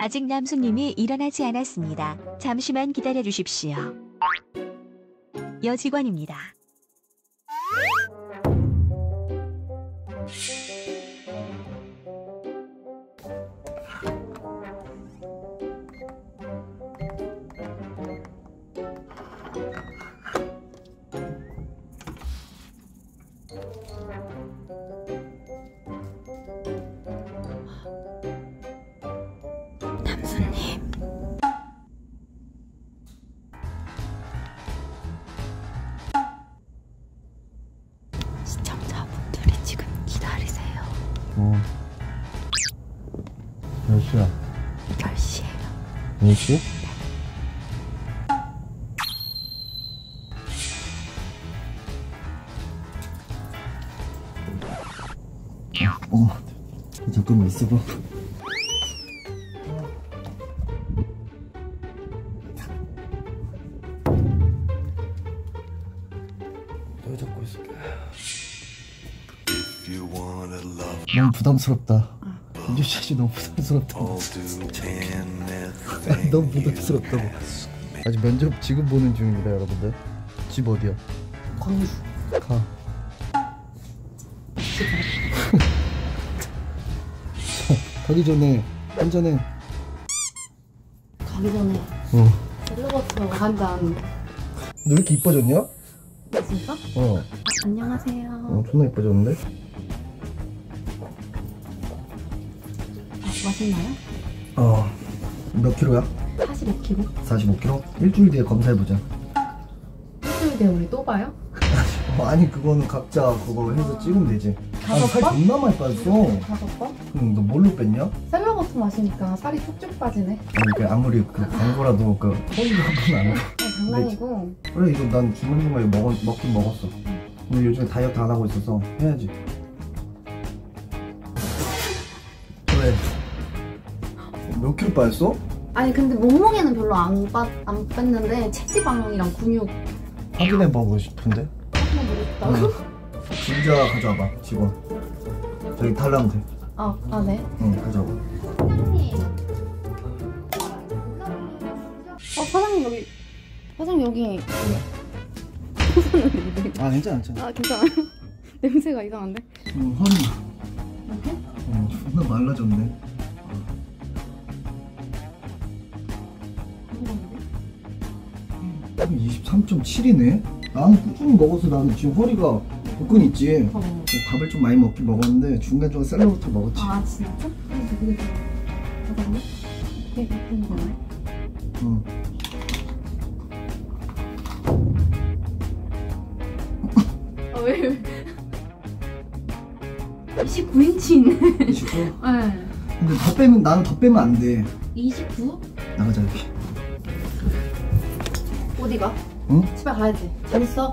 아직 남수님이 일어나지 않았습니다. 잠시만 기다려 주십시오. 여직원입니다. 남수님. 시청자분들이 지금 기다리세요. 몇 시야? 10시에요. 10시? 잠깐만 있어봐. 너 잡고 있을게. 너무 부담스럽다. 유씨 너무 부담스럽다. 너무 부담스럽다고. 아직 면접 지금 보는 중입니다, 여러분들. 집 어디야? 광주. 가. 가기 전에 한 잔해. 가기 전에 셀러버스라고 한다는데. 너 왜 이렇게 이뻐졌냐? 진짜? 안녕하세요. 존나 이뻐졌는데? 맛있나요? 몇 킬로야? 45kg. 45kg? 일주일 뒤에 검사해보자. 일주일 뒤에 우리 또 봐요? 아니 그거는 각자 그거 해서 찍으면 되지. 다섯 살 번? 존나 많이 빠졌어. 5번? 너 뭘로 뺐냐? 셀러버스 마시니까 살이 쭉쭉 빠지네. 아니 아무리 그 광고라도 그 허위로 한번 안 해. 장난이고. 그래 이거 난 중간중간에 먹긴 먹었어. 근데 요즘에 다이어트 안 하고 있어서 해야지. 왜? 몇 킬로 빠졌어? 아니 근데 몸무게는 별로 안 뺐는데 체지방이랑 근육 확인해보고 싶은데? 확인해보고 싶다고? 진짜 가져와봐 직원. 저기 달라면 돼. 네. 응 가져와봐. 사장님. 사장님 여기. 아 괜찮아 괜찮아. 괜찮아요? 냄새가 이상한데? 허리. 존나 말라졌네. 23.7이네? 나는 꾸준히 먹어서 나는 지금 허리가 복근 있지. 밥을 좀 많이 먹긴 먹었는데 중간중간 샐러드부터 먹었지. 진짜? 그게 사장님? 되게 예쁜 거네. 응. 왜? 29인치 있네. 29? 네. 근데 더 빼면 나는 더 빼면 안 돼. 29? 나가자 여기. 어디가? 응? 집에 가야지. 잘 있어.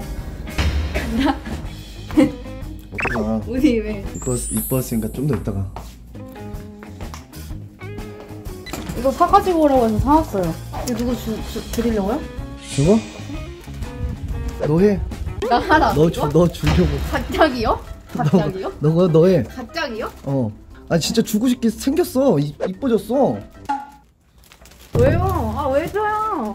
어디가? 어디 왜? 이뻤으니까 좀 더 있다가. 이거 사가지고 오라고 해서 사왔어요. 이거 누구 드리려고요? 저거? 너 해. 나 하라. 너 주려고. 갑자기요? 갑자기요? 너 해. 갑자기요? 진짜 주고 싶게 생겼어. 이뻐졌어. 왜요? 왜 줘요?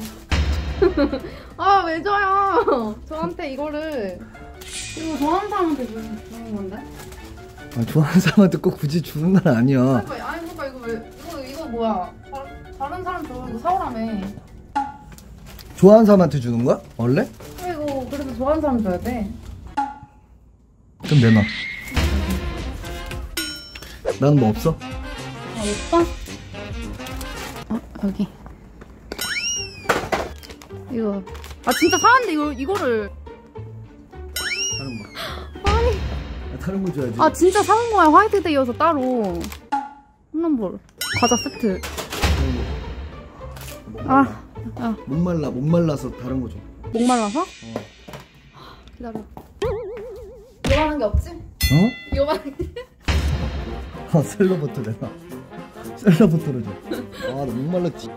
왜 줘요? 저한테 이거를. 이거 좋아하는 사람한테 주는 건데? 좋아하는 사람한테 꼭 굳이 주는 건 아니야. 그러니까 이거 뭐야? 다른 사람 줘. 이거 사오라며. 좋아하는 사람한테 주는 거야? 원래? 이거 그래도 좋아하는 사람 줘야 돼. 좀 내놔. 나는 뭐 없어? 오빠? 여기. 이거. 진짜 사왔는데 이거를. 다른 거. 아니. 다른 거 줘야지. 진짜 사온 거야. 화이트데이여서 따로. 홈런볼. 과자 세트. 못 말라서 다른 거 줘. 목말라서? 기다려. 요만한 게 없지? 요만한 게. 셀러부터 내가. 셀러부터를 줘. 나 목말랐지.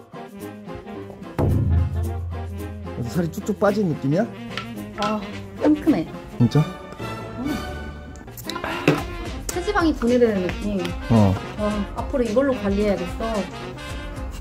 살이 쭉쭉 빠진 느낌이야? 상큼해. 진짜? 체지방이 분해되는 느낌. 어. 앞으로 이걸로 관리해야겠어.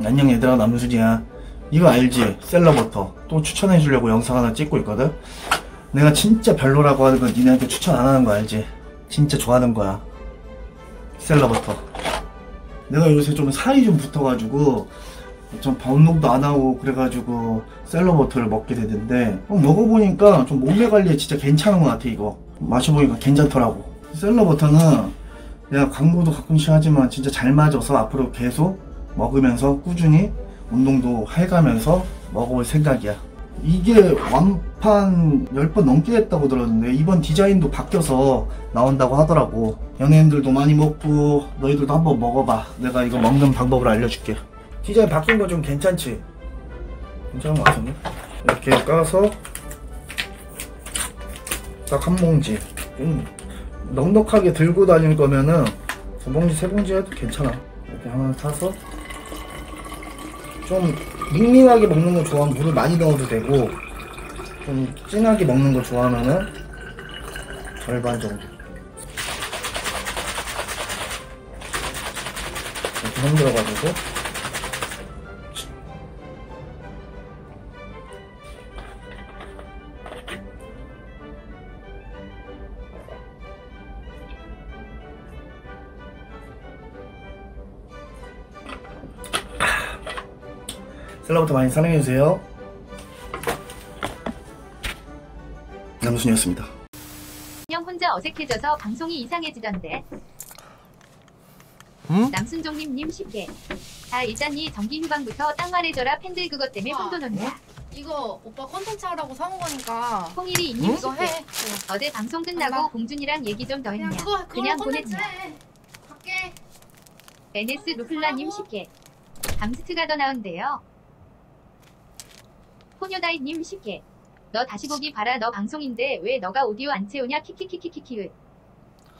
안녕 얘들아, 남순이야. 이거 알지? 셀러버터. 또 추천해주려고 영상 하나 찍고 있거든? 내가 진짜 별로라고 하는 건 니네한테 추천 안 하는 거 알지? 진짜 좋아하는 거야. 셀러버터. 내가 요새 좀 살이 좀 붙어가지고 좀 운동도 안 하고 그래가지고 셀러버터를 먹게 되는데 먹어보니까 좀 몸매 관리에 진짜 괜찮은 것 같아. 이거 마셔보니까 괜찮더라고. 셀러버터는 내가 광고도 가끔씩 하지만 진짜 잘 맞아서 앞으로 계속 먹으면서 꾸준히 운동도 해가면서 먹어볼 생각이야. 이게 완판 10번 넘게 됐다고 들었는데 이번 디자인도 바뀌어서 나온다고 하더라고. 연예인들도 많이 먹고 너희들도 한번 먹어봐. 내가 이거 먹는 방법을 알려줄게. 디자인 바뀐 거 좀 괜찮지? 괜찮은 거 같은데? 이렇게 까서 딱 한 봉지. 넉넉하게 들고 다닐 거면은 두 봉지 세 봉지 해도 괜찮아. 이렇게 하나 사서 좀 밍밍하게 먹는 거 좋아하면 물을 많이 넣어도 되고 좀 진하게 먹는 거 좋아하면은 절반 정도 이렇게 흔들어가지고 셀러부터 많이 사랑해주세요. 남순이었습니다. 형 혼자 어색해져서 방송이 이상해지던데. 응? 남순종님 쉽게. 아 일단이 정기 휴방부터 딱 말해줘라. 팬들 그것 때문에 혼돈 온다. 이거 오빠 컨텐츠 하라고 사온 거니까 홍일이 이님 이거 쉽게. 해. 어제 방송 끝나고 알아. 공준이랑 얘기 좀 더 했냐. 그냥 그냥 콘텐츠 보냈냐. 해. 갈게. NS 루플라님 쉽게. 감스트가 더 나은데요. 포뇨다이님 쉽게. 너 다시 보기 봐라. 너 방송인데 왜 너가 오디오 안 채우냐. 키키키키키키.